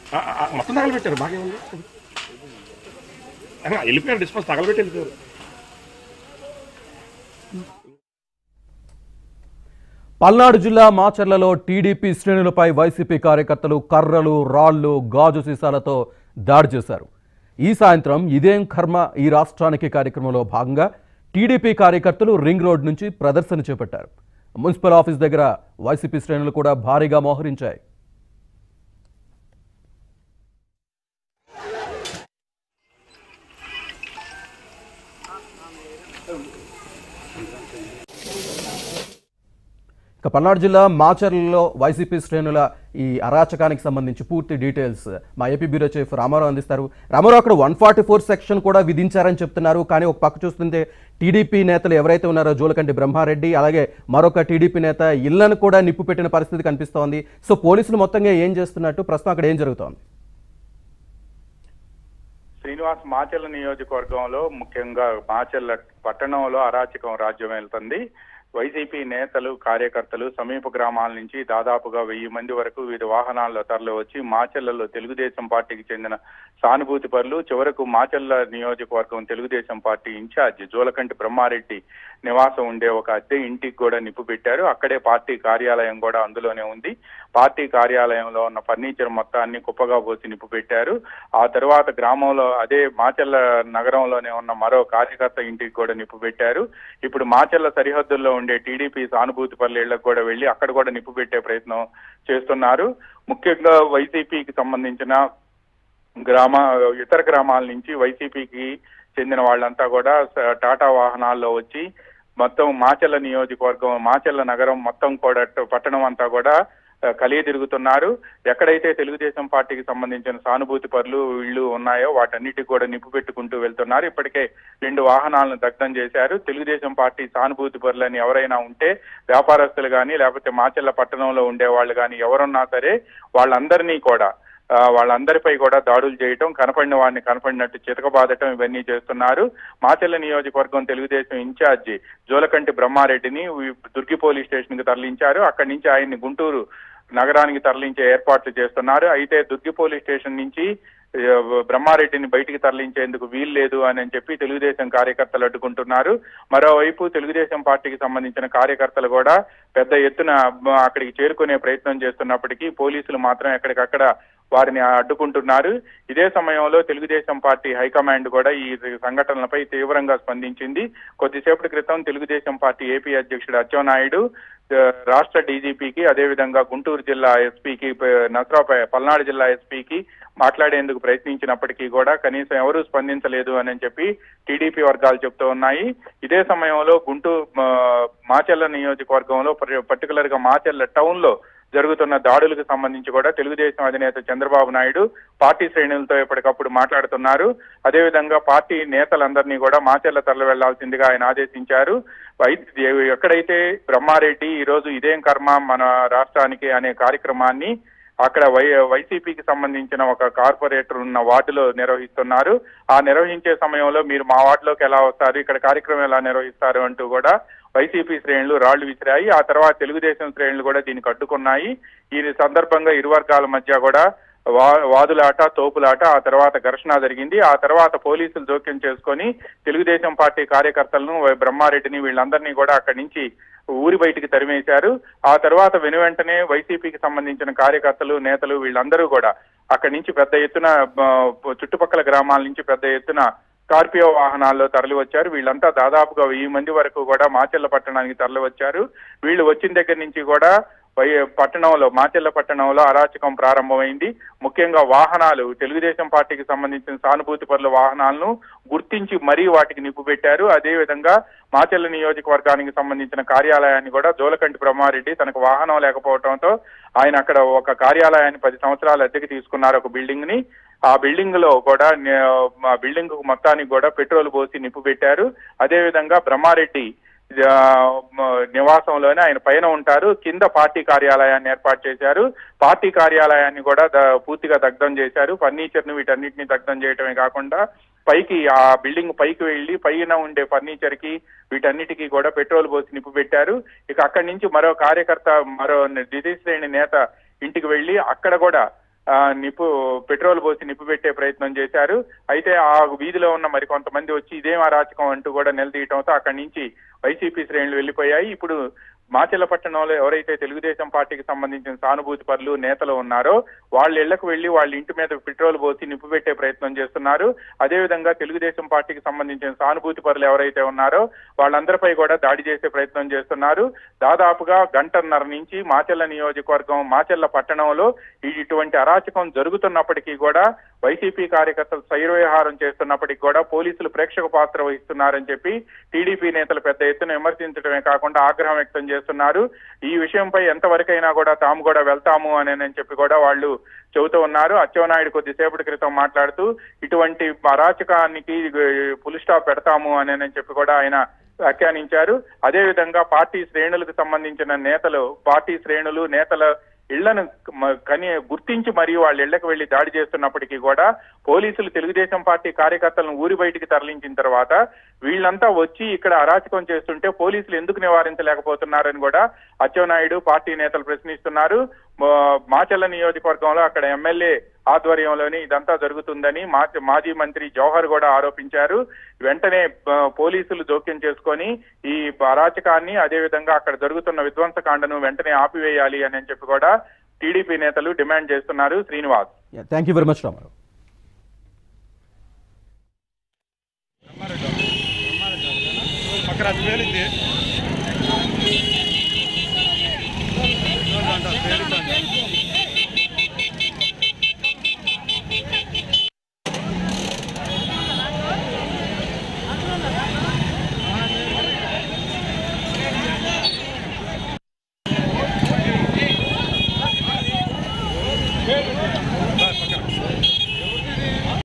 మొత్తం తగలబెట్టారు. బాగా ఉంది, వెళ్ళిపోయారు. డిస్పాన్స్ తగలబెట్టి వెళ్ళిపోయారు. పల్నాడు జిల్లా మాచర్లలో టీడీపీ శ్రేణులపై వైసీపీ కార్యకర్తలు కర్రలు, రాళ్లు, గాజు సీసాలతో దాడి చేశారు. ఈ సాయంత్రం ఇదేం కర్మ ఈ రాష్ట్రానికి కార్యక్రమంలో భాగంగా టీడీపీ కార్యకర్తలు రింగ్ రోడ్ నుంచి ప్రదర్శన చేపట్టారు. మున్సిపల్ ఆఫీస్ దగ్గర వైసీపీ శ్రేణులు కూడా భారీగా మోహరించాయి. ఇక పల్నాడు జిల్లా మాచర్లలో వైసీపీ శ్రేణుల ఈ అరాచకానికి సంబంధించి పూర్తి డీటెయిల్స్ మా ఏపీ బ్యూరో చీఫ్ రామారావు అందిస్తారు. రామారావు, అక్కడ 144 సెక్షన్ కూడా విధించారని చెప్తున్నారు. కానీ ఒక పక్క చూస్తుంటే టీడీపీ నేతలు ఎవరైతే ఉన్నారో జోలకంటి బ్రహ్మారెడ్డి, అలాగే మరొక టీడీపీ నేత ఇళ్లను కూడా నిప్పు పెట్టిన పరిస్థితి కనిపిస్తోంది. సో పోలీసులు మొత్తంగా ఏం చేస్తున్నట్టు, ప్రస్తుతం అక్కడ ఏం జరుగుతోంది? శ్రీనివాస్, మాచర్ల నియోజకవర్గంలో ముఖ్యంగా మాచర్ల పట్టణంలో అరాచకం రాజ్యం వెళ్తుంది. వైసీపీ నేతలు, కార్యకర్తలు సమీప గ్రామాల నుంచి దాదాపుగా 1000 మంది వరకు వివిధ వాహనాల్లో తరలి వచ్చి మాచర్లలో తెలుగుదేశం పార్టీకి చెందిన సానుభూతి పరులు, చివరకు మాచర్ల నియోజకవర్గం తెలుగుదేశం పార్టీ ఇన్ఛార్జ్ జోలకంటి బ్రహ్మారెడ్డి నివాసం ఉండే ఒక అద్దె ఇంటికి కూడా నిప్పు పెట్టారు. అక్కడే పార్టీ కార్యాలయం కూడా అందులోనే ఉంది. పార్టీ కార్యాలయంలో ఉన్న ఫర్నిచర్ మొత్తాన్ని కుప్పగా పోసి నిప్పు పెట్టారు. ఆ తర్వాత గ్రామంలో అదే మాచర్ల నగరంలోనే ఉన్న మరో కార్యకర్త ఇంటికి కూడా నిప్పు పెట్టారు. ఇప్పుడు మాచర్ల సరిహద్దుల్లో ఉండే టీడీపీ సానుభూతి పరుల ఇళ్లకు కూడా వెళ్లి అక్కడ కూడా నిప్పు పెట్టే ప్రయత్నం చేస్తున్నారు. ముఖ్యంగా వైసీపీకి సంబంధించిన ఇతర గ్రామాల నుంచి వైసీపీకి చెందిన వాళ్ళంతా కూడా టాటా వాహనాల్లో వచ్చి మొత్తం మాచర్ల నియోజకవర్గం, మాచర్ల నగరం మొత్తం కూడా పట్టణం అంతా కూడా కలిగి తిరుగుతున్నారు. ఎక్కడైతే తెలుగుదేశం పార్టీకి సంబంధించిన సానుభూతి పరులు ఇళ్లు ఉన్నాయో వాటన్నిటికి కూడా నిప్పు పెట్టుకుంటూ వెళ్తున్నారు. ఇప్పటికే 2 వాహనాలను దగ్ధం చేశారు. తెలుగుదేశం పార్టీ సానుభూతి పరులని ఎవరైనా ఉంటే, వ్యాపారస్తులు కానీ లేకపోతే మాచర్ల పట్టణంలో ఉండే వాళ్ళు కానీ ఎవరున్నా సరే వాళ్ళందరిపై కూడా దాడులు చేయటం, కనపడిన వాడిని కనపడినట్టు చితకబాదటం ఇవన్నీ చేస్తున్నారు. మాచర్ల నియోజకవర్గం తెలుగుదేశం ఇన్ఛార్జి జోలకంటి బ్రహ్మారెడ్డిని దుర్గి పోలీస్ స్టేషన్ కి తరలించారు. అక్కడి నుంచి ఆయన్ని గుంటూరు నగరానికి తరలించే ఏర్పాట్లు చేస్తున్నారు. అయితే దుర్గి పోలీస్ స్టేషన్ నుంచి బ్రహ్మారెడ్డిని బయటికి తరలించేందుకు వీల్లేదు అని చెప్పి తెలుగుదేశం కార్యకర్తలు అడ్డుకుంటున్నారు. మరోవైపు తెలుగుదేశం పార్టీకి సంబంధించిన కార్యకర్తలు కూడా పెద్ద ఎత్తున అక్కడికి చేరుకునే ప్రయత్నం చేస్తున్నప్పటికీ పోలీసులు మాత్రం ఎక్కడికక్కడ వారిని అడ్డుకుంటున్నారు. ఇదే సమయంలో తెలుగుదేశం పార్టీ హైకమాండ్ కూడా ఈ సంఘటనలపై తీవ్రంగా స్పందించింది. కొద్దిసేపటి క్రితం తెలుగుదేశం పార్టీ ఏపీ అధ్యక్షుడు అచ్చెన్నాయుడు రాష్ట్ర డీజీపీకి, అదేవిధంగా గుంటూరు జిల్లా ఎస్పీకి, పల్నాడు జిల్లా ఎస్పీకి మాట్లాడేందుకు ప్రయత్నించినప్పటికీ కూడా కనీసం ఎవరూ స్పందించలేదు అని చెప్పి టీడీపీ వర్గాలు చెప్తూ ఉన్నాయి. ఇదే సమయంలో మాచర్ల నియోజకవర్గంలో, పర్టికులర్ గా మాచర్ల టౌన్ లో జరుగుతున్న దాడులకు సంబంధించి కూడా తెలుగుదేశం అధినేత చంద్రబాబు నాయుడు పార్టీ శ్రేణులతో ఎప్పటికప్పుడు మాట్లాడుతున్నారు. అదేవిధంగా పార్టీ నేతలందరినీ కూడా మాచర్ల తరలి వెళ్లాల్సిందిగా ఆయన ఆదేశించారు. ఎక్కడైతే బ్రహ్మారెడ్డి ఈరోజు ఇదేం కర్మ మన రాష్ట్రానికి అనే కార్యక్రమాన్ని అక్కడ వైసీపీకి సంబంధించిన ఒక కార్పొరేటర్ ఉన్న వార్డులో నిర్వహిస్తున్నారు. ఆ నిర్వహించే సమయంలో మీరు మా వార్డులోకి ఎలా వస్తారు, ఇక్కడ కార్యక్రమం ఎలా నిర్వహిస్తారు అంటూ కూడా వైసీపీ శ్రేణులు రాళ్లు విసిరాయి. ఆ తర్వాత తెలుగుదేశం శ్రేణులు కూడా దీనికి అడ్డుకున్నాయి. ఈ సందర్భంగా ఇరు వర్గాల మధ్య కూడా వాదులాట, తోపులాట, ఆ తర్వాత ఘర్షణ జరిగింది. ఆ తర్వాత పోలీసులు జోక్యం చేసుకొని తెలుగుదేశం పార్టీ కార్యకర్తలను, బ్రహ్మారెడ్డిని వీళ్ళందరినీ కూడా అక్కడి నుంచి ఊరి బయటికి తరిమేశారు. ఆ తర్వాత వెనువెంటనే వైసీపీకి సంబంధించిన కార్యకర్తలు, నేతలు వీళ్ళందరూ కూడా అక్కడి నుంచి పెద్ద ఎత్తున చుట్టుపక్కల గ్రామాల నుంచి పెద్ద ఎత్తున స్కార్పియో వాహనాల్లో తరలి వచ్చారు. వీళ్ళంతా దాదాపుగా 1000 మంది వరకు కూడా మాచర్ల పట్టణానికి తరలి వచ్చారు. వీళ్ళు వచ్చిన దగ్గర నుంచి కూడా మాచర్ల పట్టణంలో అరాచకం ప్రారంభమైంది. ముఖ్యంగా వాహనాలు, తెలుగుదేశం పార్టీకి సంబంధించిన సానుభూతి పరుల వాహనాలను గుర్తించి మరీ వాటికి నిప్పు పెట్టారు. అదేవిధంగా మాచర్ల నియోజకవర్గానికి సంబంధించిన కార్యాలయాన్ని కూడా జోలకంటి బ్రహ్మారెడ్డి తనకు వాహనం లేకపోవడంతో ఆయన అక్కడ ఒక కార్యాలయాన్ని 10 సంవత్సరాల అద్దెకి తీసుకున్నారు, ఒక బిల్డింగ్ ని. ఆ బిల్డింగ్ లో కూడా బిల్డింగ్ మొత్తానికి కూడా పెట్రోల్ పోసి నిప్పు పెట్టారు. అదేవిధంగా బ్రహ్మారెడ్డి నివాసంలోనే ఆయన పైన ఉంటారు, కింద పార్టీ కార్యాలయాన్ని ఏర్పాటు చేశారు. పార్టీ కార్యాలయాన్ని కూడా పూర్తిగా దగ్ధం చేశారు. ఫర్నిచర్ ను వీటన్నిటిని దగ్ధం చేయటమే కాకుండా ఆ బిల్డింగ్ పైకి వెళ్లి పైన ఉండే ఫర్నిచర్ కి వీటన్నిటికీ కూడా పెట్రోల్ పోసి నిప్పు పెట్టారు. ఇక అక్కడి నుంచి మరో కార్యకర్త, మరో ద్వితీయ శ్రేణి నేత ఇంటికి వెళ్లి అక్కడ కూడా పెట్రోల్ పోసి నిప్పు పెట్టే ప్రయత్నం చేశారు. అయితే ఆ వీధిలో ఉన్న మరి కొంతమంది వచ్చి ఇదేం అరాచకం అంటూ కూడా నిలదీయటంతో అక్కడి నుంచి వైసీపీ శ్రేణులు వెళ్లిపోయాయి. ఇప్పుడు మాచెల్ల పట్టణంలో ఎవరైతే తెలుగుదేశం పార్టీకి సంబంధించిన సానుభూతి పరులు నేతలు ఉన్నారో వాళ్ళ ఇళ్లకు వెళ్లి వాళ్ళ ఇంటి మీద పెట్రోల్ పోసి నిప్పు పెట్టే ప్రయత్నం చేస్తున్నారు. అదేవిధంగా తెలుగుదేశం పార్టీకి సంబంధించిన సానుభూతి పరులు ఎవరైతే ఉన్నారో వాళ్ళందరిపై కూడా దాడి చేసే ప్రయత్నం చేస్తున్నారు. దాదాపుగా గంటన్నర నుంచి మాచెల్ల నియోజకవర్గం మాచెల్ల పట్టణంలో ఇటువంటి అరాచకం జరుగుతున్నప్పటికీ కూడా వైసీపీ కార్యకర్తలు శైర్వ్యవహారం చేస్తున్నప్పటికీ కూడా పోలీసులు ప్రేక్షక పాత్ర వహిస్తున్నారని చెప్పి టీడీపీ నేతలు పెద్ద ఎత్తున విమర్శించడమే కాకుండా ఆగ్రహం వ్యక్తం చేస్తున్నారు. ఈ విషయంపై ఎంతవరకైనా కూడా తాము కూడా వెళ్తాము అని చెప్పి కూడా వాళ్ళు చెబుతూ ఉన్నారు. అచ్చెన్నాయుడు కొద్దిసేపటి క్రితం మాట్లాడుతూ ఇటువంటి అరాచకానికి ఫుల్ స్టాప్ పెడతాము అని చెప్పి కూడా ఆయన వ్యాఖ్యానించారు. అదేవిధంగా పార్టీ శ్రేణులకు సంబంధించిన నేతలు పార్టీ శ్రేణులు నేతల ఇళ్లను గుర్తించి మరియు వాళ్ళ ఇళ్లకు వెళ్లి దాడి చేస్తున్నప్పటికీ కూడా పోలీసులు తెలుగుదేశం పార్టీ కార్యకర్తలను ఊరి బయటికి తరలించిన తర్వాత వీళ్ళంతా వచ్చి ఇక్కడ అరాచకం చేస్తుంటే పోలీసులు ఎందుకు నివారించలేకపోతున్నారని కూడా అచ్చెన్నాయుడు పార్టీ నేతలు ప్రశ్నిస్తున్నారు. మాచెల్ల నియోజకవర్గంలో అక్కడ ఎమ్మెల్యే ఆధ్వర్యంలోని ఇదంతా జరుగుతుందని మాజీ మంత్రి జవహర్ కూడా ఆరోపించారు. వెంటనే పోలీసులు జోక్యం చేసుకొని ఈ అరాచకాన్ని అదేవిధంగా అక్కడ జరుగుతున్న విధ్వంసకాండను వెంటనే ఆపివేయాలి అని చెప్పి కూడా టీడీపీ నేతలు డిమాండ్ చేస్తున్నారు. Srinivas, thank you very much Ramarao. పక్కన